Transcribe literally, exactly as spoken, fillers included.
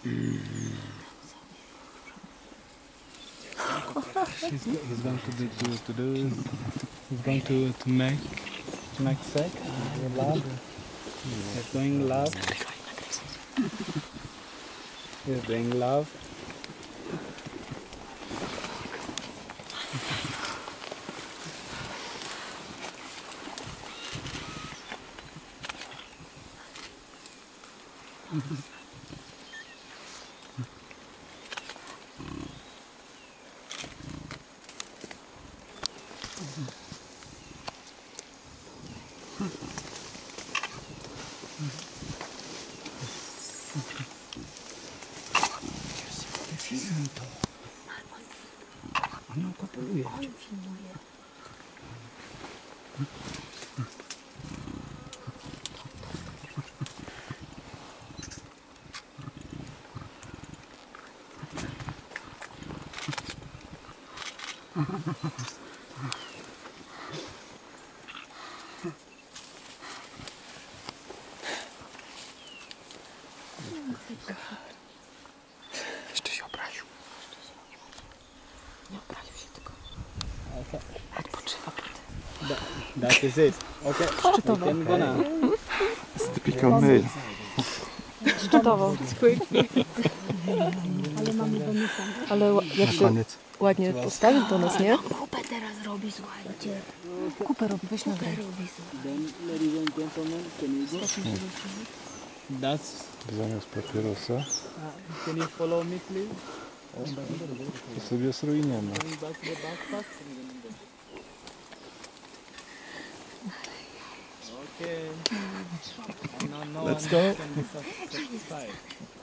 He's, he's going to do to, to do he's going to to make to make sex with love. He's doing love. He's doing love. Filmuj to. On ją kopuluje. On filmuje. Jeszcze się obraził. Nie obraził się tylko. Okay. Odpoczywa. That, that is it. Okay. Szczytował. We can go now. It's typical male. Szczytował. Ale mamy bonusem. Ale ła- jak się Koniec. ładnie postawił do nas, nie? Kupę teraz robi, słuchajcie. Kupę robi, weź na grę. Robi, słuchaj. Then, ladies and gentlemen, can you go? That's. Zamiast papierosa Uh, can you follow me, please? to sobie zrujniemy. Going back to the backpack. Okay. No, no Let's one go. can be satisfied.